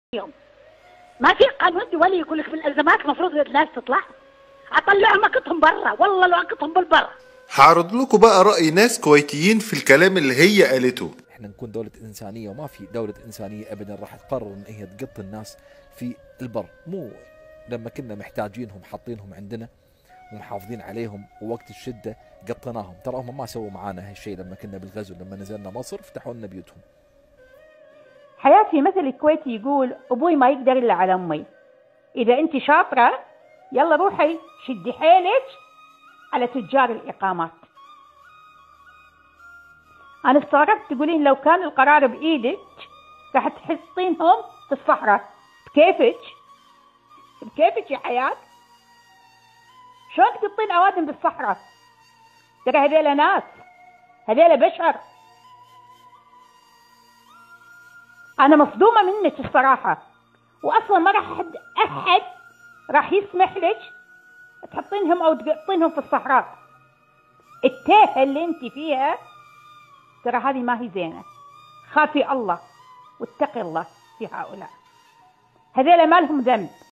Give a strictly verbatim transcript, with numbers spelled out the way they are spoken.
يوم ما في قانون دولي يقول لك بالازمات المفروض الناس تطلع. اطلعهم اقطهم برا، والله لو اقطهم بالبر. هعرض لكم بقى رأي ناس كويتيين في الكلام اللي هي قالته. احنا نكون دولة إنسانية، وما في دولة إنسانية أبدا راح تقرر إن هي تقط الناس في البر. مو لما كنا محتاجينهم حاطينهم عندنا ومحافظين عليهم، ووقت الشدة قطناهم. ترى هم ما سووا معانا هالشيء لما كنا بالغزو، لما نزلنا مصر فتحوا لنا بيوتهم. حياتي مثل الكويتي يقول أبوي ما يقدر إلا على أمي. إذا أنت شاطرة يلا روحي شدي حيلك على تجار الإقامات. أنا استغربت تقولين لو كان القرار بإيدك راح تحطينهم في الصحراء. بكيفك؟ بكيفك يا حياة؟ شلون تقطين أوادم بالصحراء؟ ترى هذيلا ناس، هذيلا بشر. أنا مصدومة منك الصراحة، وأصلا ما راح أحد أحد راح يسمح لك تحطينهم أو تقطينهم في الصحراء. التاهة اللي أنت فيها ترى هذه ما هي زينة. خافي الله واتقي الله في هؤلاء، هذيلا ما لهم ذنب.